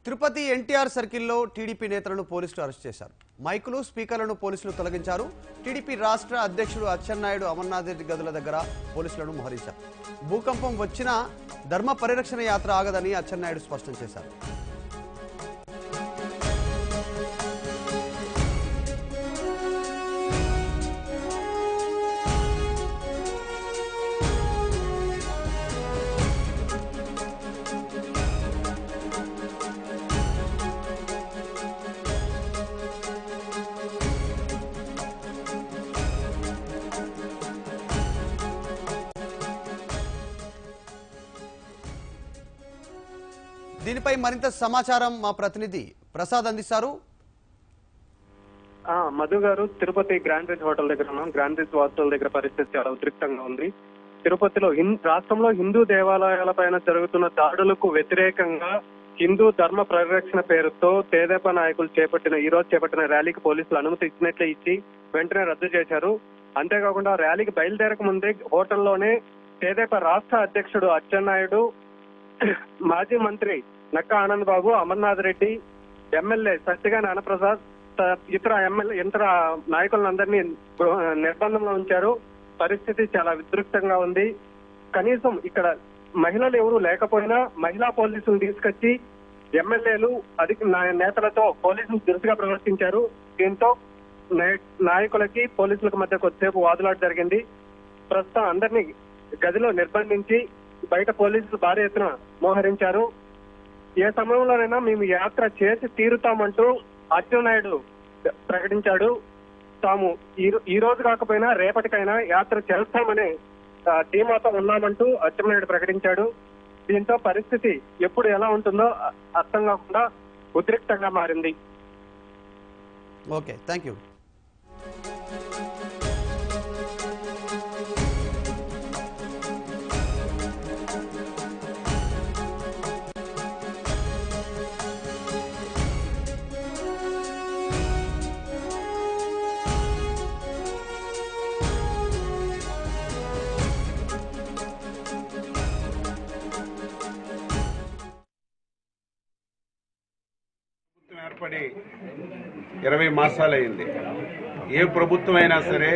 తిరుపతి ఎన్టీఆర్ సర్కిల్లో టీడీపీ నేతలను పోలీసులు అరెస్ట్ చేశారు. మైకులు, స్పీకర్లను పోలీసులు తొలగించారు. టీడీపీ రాష్ట్ర అధ్యక్షుడు అచ్చెన్నాయుడు అమర్నాథ్ రెడ్డి గదుల దగ్గర పోలీసులను మోహరించారు. భూకంపం వచ్చినా ధర్మ పరిరక్షణ యాత్ర ఆగదని అచ్చెన్నాయుడు స్పష్టం చేశారు. దీనిపై మరింత సమాచారం మా ప్రతినిధి ప్రసాద్ అందిస్తారు. మధు గారు, తిరుపతి గ్రాండ్ రిజ్ హోటల్ దగ్గర ఉన్నాం. గ్రాండ్ రిజ్ హోటల్ దగ్గర పరిస్థితి చాలా ఉద్రిక్తంగా ఉంది. తిరుపతిలో రాష్ట్రంలో హిందూ దేవాలయాల పైన జరుగుతున్న దాడులకు వ్యతిరేకంగా హిందూ ధర్మ పరిరక్షణ పేరుతో తెదేపా నాయకులు ఈ రోజు చేపట్టిన ర్యాలీకి పోలీసులు అనుమతి ఇచ్చినట్లే ఇచ్చి వెంటనే రద్దు చేశారు. అంతేకాకుండా ర్యాలీకి బయలుదేరక ముందే హోటల్లోనే తెదేపా రాష్ట్ర అధ్యక్షుడు అచ్చెన్నాయుడు, మాజీ మంత్రి నక్కా ఆనంద్ బాబు, అమర్నాథ్ రెడ్డి, ఎమ్మెల్యే సత్యగాని అన్నప్రసాద్, ఇతర నాయకులందరినీ నిర్బంధంలో ఉంచారు. పరిస్థితి చాలా విద్రుక్తంగా ఉంది. కనీసం ఇక్కడ మహిళలు ఎవరూ లేకపోయినా మహిళా పోలీసులు తీసుకొచ్చి ఎమ్మెల్యేలు నేతలతో పోలీసులు దురుసుగా ప్రవర్తించారు. దీంతో నాయకులకి పోలీసులకు మధ్య కొద్దిసేపు వాదులాట జరిగింది. ప్రస్తుతం అందరినీ గదిలో నిర్బంధించి బయట పోలీసులు భారీ ఎత్తున మోహరించారు. ఏ సమయంలోనైనా మేము యాత్ర చేసి తీరుతామంటూ అచ్చెన్నాయుడు ప్రకటించాడు. తాము ఈ రోజు కాకపోయినా రేపటికైనా యాత్ర చేస్తామని ధీమాతో ఉన్నామంటూ అచ్చెన్నాయుడు ప్రకటించాడు. దీంతో పరిస్థితి ఎప్పుడు ఎలా ఉంటుందో అర్థం కాకుండా ఉద్రిక్తంగా మారింది. Okay, thank you. ఏర్పడి 20 మాసాలైంది. ఏ ప్రభుత్వం అయినా సరే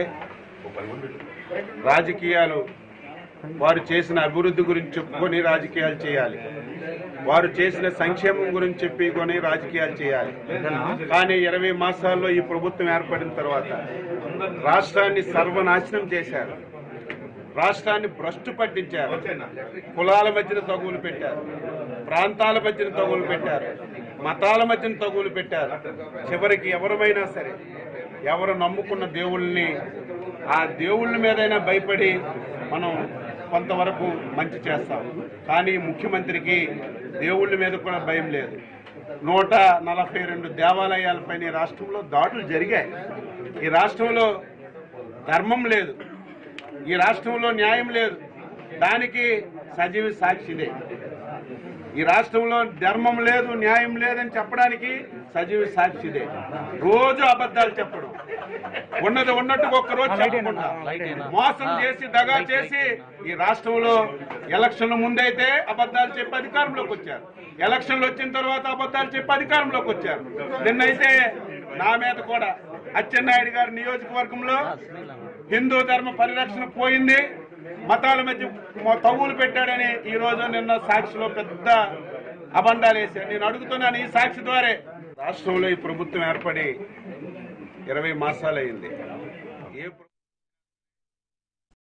రాజకీయాలు వారు చేసిన అభివృద్ధి గురించి చెప్పుకొని రాజకీయాలు చేయాలి, వారు చేసిన సంక్షేమం గురించి చెప్పుకొని రాజకీయాలు చేయాలి. కానీ 20 మాసాల్లో ఈ ప్రభుత్వం ఏర్పడిన తర్వాత రాష్ట్రాన్ని సర్వనాశనం చేశారు, రాష్ట్రాన్ని భ్రష్టు పట్టించారు, కులాల మధ్యన తగులు పెట్టారు, ప్రాంతాల మధ్యన తగులు పెట్టారు, మతాల మధ్యన తగులు పెట్టారు. చివరికి ఎవరమైనా సరే ఎవరు నమ్ముకున్న దేవుళ్ళని ఆ దేవుళ్ళ మీదైనా భయపడి మనం కొంతవరకు మంచి చేస్తాం. కానీ ముఖ్యమంత్రికి దేవుళ్ళ మీద కూడా భయం లేదు. 142 దేవాలయాలపైన ఈ రాష్ట్రంలో దాడులు జరిగాయి. ఈ రాష్ట్రంలో ధర్మం లేదు, ఈ రాష్ట్రంలో న్యాయం లేదు. దానికి సజీవ సాక్షిదే. ఈ రాష్ట్రంలో ధర్మం లేదు, న్యాయం లేదని చెప్పడానికి సజీవ సాక్షిదే. రోజు అబద్ధాలు చెప్పడం, ఉన్నది ఉన్నట్టుగా ఒక్కరోజు చెప్పకుండా మోసం చేసి దగా చేసి ఈ రాష్ట్రంలో ఎలక్షన్ల ముందైతే అబద్ధాలు చెప్పి అధికారంలోకి వచ్చారు, ఎలక్షన్లు వచ్చిన తర్వాత అబద్ధాలు చెప్పి అధికారంలోకి వచ్చారు. నిన్నైతే నా మీద కూడా అచ్చెన్నాయుడు గారి నియోజకవర్గంలో హిందూ ధర్మ పరిరక్షణ పోయింది, మతాల మధ్య తగులు పెట్టాడని ఈ రోజు నిన్న సాక్షిలో పెద్ద అబండాలు వేశారు. నేను అడుగుతున్నాను ఈ సాక్షి ద్వారా, రాష్ట్రంలో ఈ ప్రభుత్వం ఏర్పడి 20 మాసాలైంది.